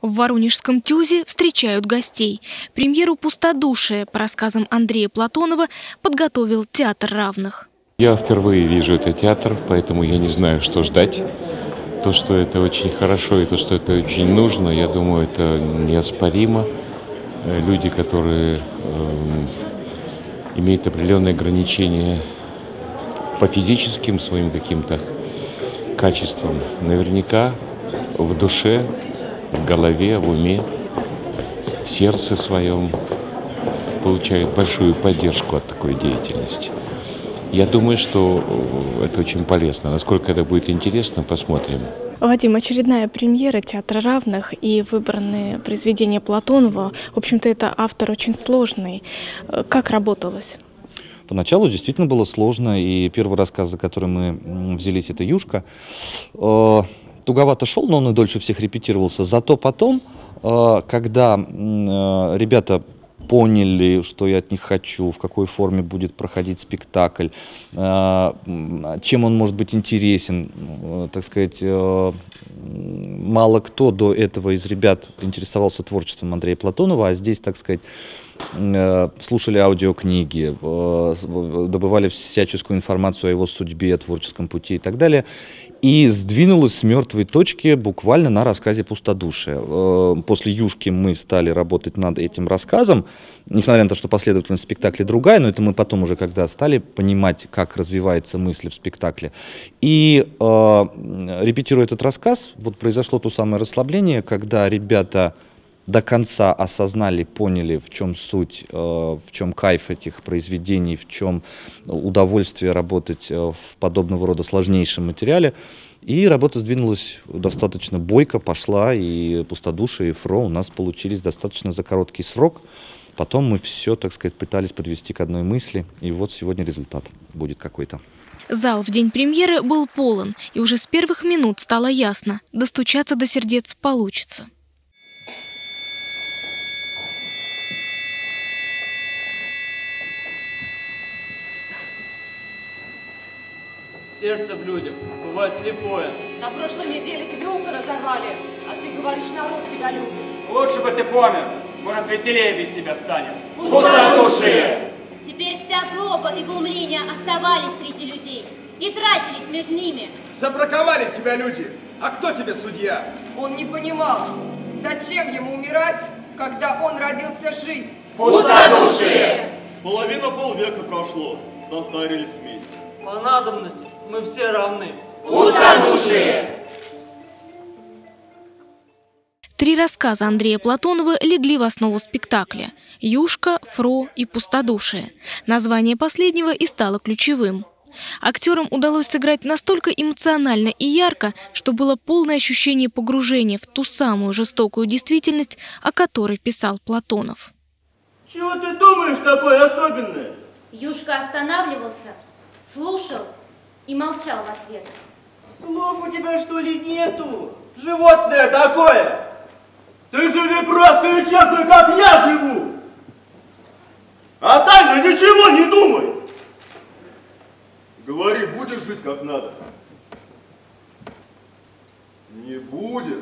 В Воронежском ТЮЗе встречают гостей. Премьеру «Пустодушие» по рассказам Андрея Платонова подготовил Театр равных. Я впервые вижу этот театр, поэтому я не знаю, что ждать. То, что это очень хорошо и то, что это очень нужно, я думаю, это неоспоримо. Люди, которые имеют определенные ограничения по физическим своим каким-то качествам, наверняка в душе, в голове, в уме, в сердце своем получают большую поддержку от такой деятельности. Я думаю, что это очень полезно. Насколько это будет интересно, посмотрим. Вадим, очередная премьера Театра равных и выбранные произведения Платонова. В общем-то, это автор очень сложный. Как работалось? Поначалу действительно было сложно, и первый рассказ, за который мы взялись, это «Юшка». Туговато шел, но он и дольше всех репетировался. Зато потом, когда ребята поняли, что я от них хочу, в какой форме будет проходить спектакль, чем он может быть интересен, так сказать, мало кто до этого из ребят интересовался творчеством Андрея Платонова, а здесь, так сказать, слушали аудиокниги, добывали всяческую информацию о его судьбе, творческом пути и так далее. И сдвинулась с мертвой точки буквально на рассказе «Пустодушие». После «Юшки» мы стали работать над этим рассказом, несмотря на то, что последовательность спектакля другая, но это мы потом уже, когда стали понимать, как развивается мысль в спектакле. И репетируя этот рассказ, вот произошло то самое расслабление, когда ребята до конца осознали, поняли, в чем суть, в чем кайф этих произведений, в чем удовольствие работать в подобного рода сложнейшем материале. И работа сдвинулась достаточно бойко, пошла, и «Пустодушие», и «Фро» у нас получились достаточно за короткий срок. Потом мы все, так сказать, пытались подвести к одной мысли, и вот сегодня результат будет какой-то. Зал в день премьеры был полон, и уже с первых минут стало ясно – достучаться до сердец получится. Сердце в людях бывает слепое. На прошлой неделе тебе ухо разорвали, а ты говоришь, народ тебя любит. Лучше бы ты помер, может, веселее без тебя станет. Пустодушие! Теперь вся злоба и глумление оставались среди людей и тратились между ними. Забраковали тебя люди, а кто тебе судья? Он не понимал, зачем ему умирать, когда он родился жить. Пустодушие! Полвека прошло, состарились вместе. По надобности мы все равны. Пустодушие! 3 рассказа Андрея Платонова легли в основу спектакля – «Юшка», «Фро» и «Пустодушие». Название последнего и стало ключевым. Актерам удалось сыграть настолько эмоционально и ярко, что было полное ощущение погружения в ту самую жестокую действительность, о которой писал Платонов. Чего ты думаешь такое особенное? Юшка останавливался, слушал и молчал в ответ. Слов у тебя, что ли, нету? Животное такое! Ты живи просто и честно, как я живу! А тайно ничего не думай! Говори, будешь жить как надо? Не будешь?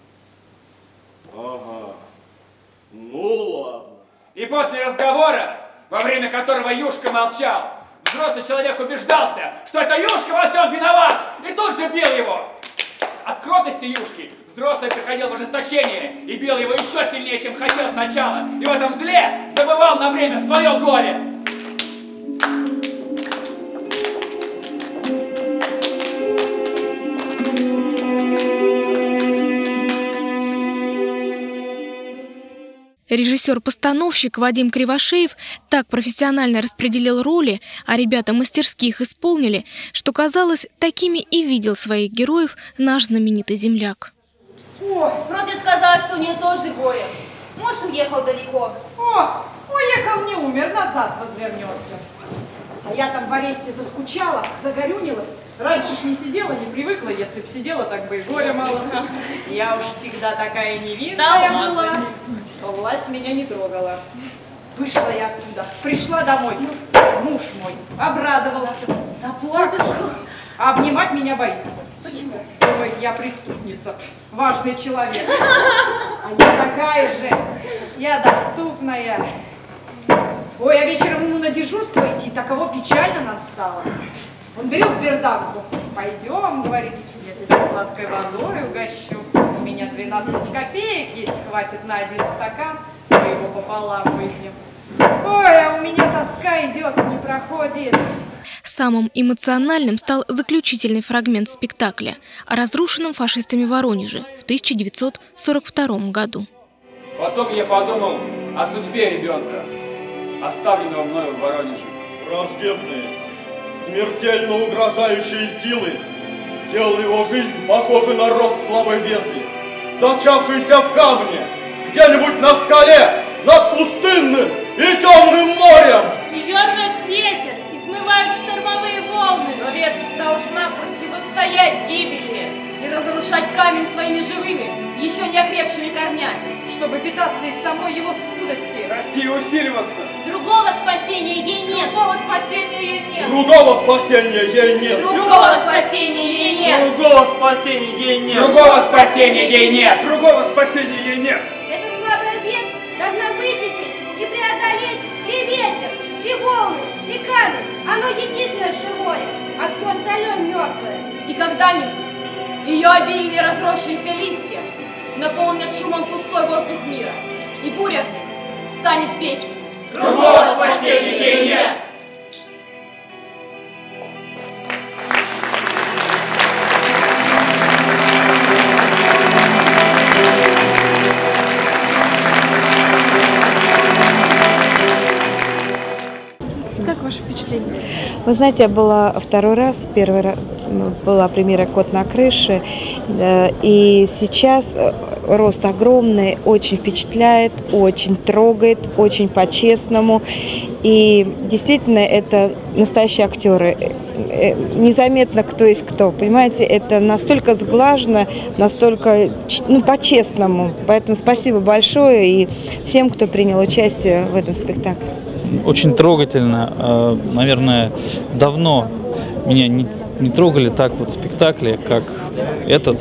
Ага. Ну ладно. И после разговора, во время которого Юшка молчал, взрослый человек убеждался, что это Юшка во всем виноват, и тут же бил его. От кротости Юшки взрослый приходил в ожесточение и бил его еще сильнее, чем хотел сначала, и в этом зле забывал на время свое горе. Режиссер-постановщик Вадим Кривошеев так профессионально распределил роли, а ребята мастерски их исполнили, что, казалось, такими и видел своих героев наш знаменитый земляк. Вроде сказала, что у нее тоже горе. Муж уехал далеко. Уехал не умер, назад возвернется. А я там в аресте заскучала, загорюнилась. Раньше ж не сидела, не привыкла, если б сидела, так бы и горя мало. Я уж всегда такая невинная была, что власть меня не трогала. Вышла я оттуда, пришла домой. Муж мой обрадовался, заплакал, а обнимать меня боится. Почему? думает, я преступница, важный человек. А я такая же, я доступная. Ой, а вечером ему на дежурство идти, таково печально нам стало. Он берет берданку. Пойдем, говорит, я тебя сладкой водой угощу. У меня 12 копеек, есть хватит на 1 стакан, мы его пополам выпьем. Ой, а у меня тоска идет, не проходит. Самым эмоциональным стал заключительный фрагмент спектакля о разрушенном фашистами Воронеже в 1942 году. Потом я подумал о судьбе ребенка, оставленного мною в Воронеже. Враждебные, смертельно угрожающие силы сделали его жизнь похожей на рост слабой ветви, зачавшейся в камне, где-нибудь на скале, над пустынным и темным морем. Ее рвет ветер, измывают штормовые волны. Но ведь должна противостоять гибели И разрушать камень своими живыми, еще не окрепшими корнями. чтобы питаться из самой его скудости. Расти и усиливаться. Другого спасения ей нет. Другого спасения ей нет. Другого спасения ей нет. Другого спасения ей нет. Другого спасения ей нет. Другого спасения ей нет. Другого спасения ей нет. Эта слабая ветвь должна выкипеть и преодолеть и ветер, и волны, и камень. Оно единственное живое, а все остальное мертвое. И когда-нибудь ее обильные разросшиеся листья наполнят шумом пустой воздух мира, и буря в них станет песней. Другого спасения ей нет. Как ваше впечатление? Вы знаете, я была второй раз, первый раз была премьера «Кот на крыше», и сейчас рост огромный, очень впечатляет, очень трогает, очень по-честному, и действительно это настоящие актеры. Незаметно, кто есть кто, понимаете, это настолько сглажено, настолько, по-честному, поэтому спасибо большое и всем, кто принял участие в этом спектакле. Очень трогательно. Наверное, давно меня не трогали так вот спектакли, как этот.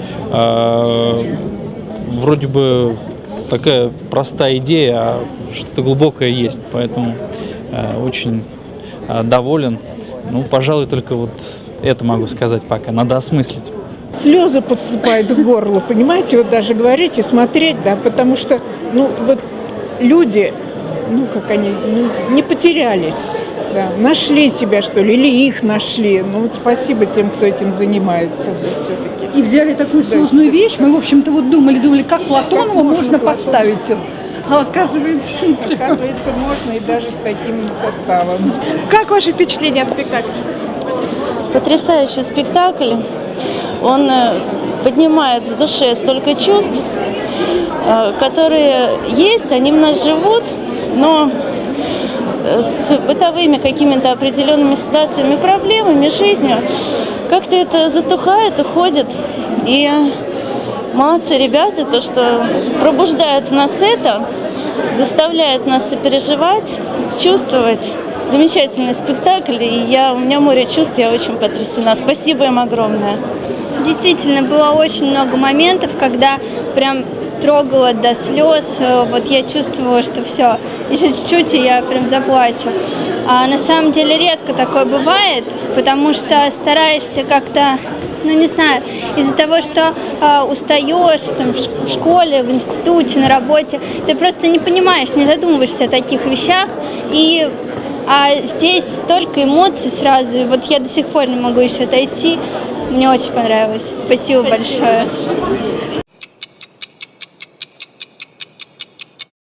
Вроде бы такая простая идея, а что-то глубокое есть. Поэтому очень доволен. Ну, пожалуй, только вот это могу сказать пока. Надо осмыслить. Слезы подступают к горлу, понимаете, вот даже говорить и смотреть, да, потому что, люди, как они, не потерялись, да, нашли себя, что ли, или их нашли. Спасибо тем, кто этим занимается, да, все-таки. И взяли такую сложную вещь, мы, в общем-то, думали, как Платонова можно поставить. А оказывается, можно и даже с таким составом. Как ваше впечатление от спектакля? Потрясающий спектакль. Он поднимает в душе столько чувств, которые есть, они в нас живут, но с бытовыми какими-то определенными ситуациями, проблемами, жизнью, как-то это затухает, уходит. И молодцы ребята, то, что пробуждает в нас это, заставляет нас сопереживать, чувствовать. Замечательный спектакль, и у меня море чувств, я очень потрясена. Спасибо им огромное. Действительно, было очень много моментов, когда прям трогала до слез. Вот я чувствовала, что все, еще чуть-чуть, и я прям заплачу. А на самом деле редко такое бывает, потому что стараешься как-то, не знаю, из-за того, что устаешь там, в школе, в институте, на работе, ты просто не понимаешь, не задумываешься о таких вещах. А здесь столько эмоций сразу, и вот я до сих пор не могу еще отойти. Мне очень понравилось. Спасибо большое.